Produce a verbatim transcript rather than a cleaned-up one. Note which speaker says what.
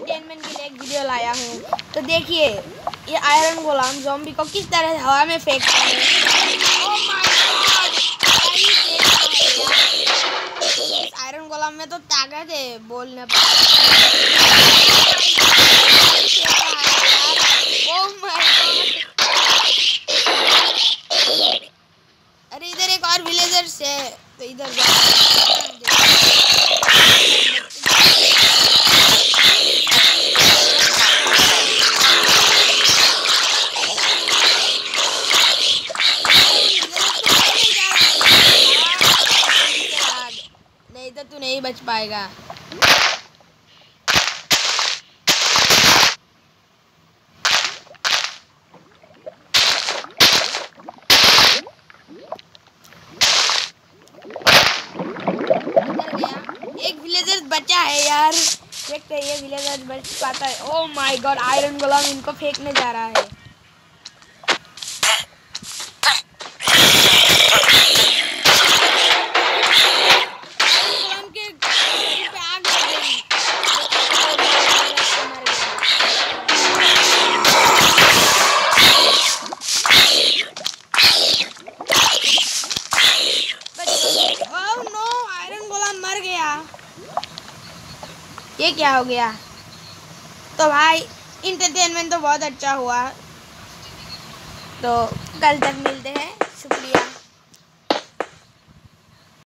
Speaker 1: Entertainment के लिए एक वीडियो लाया हूँ। तो देखिए ये आयरन गोलम ज़ॉम्बी को किस तरह हवा में फेंकता है। Oh my god, iron golem में तो ताकत है बोलने पर। ओह माय गॉड, अरे इधर एक और विलेजर्स है तो इधर नहीं तो तू नहीं बच पाएगा। एक विलेजर बचा है यार, देखते हैं ये विलेजर बच पाता है। Oh my god, iron golem इनको फेंकने जा रहा है। ये क्या हो गया? तो भाई इंटरटेनमेंट तो बहुत अच्छा हुआ, तो कल तक मिलते हैं, शुक्रिया।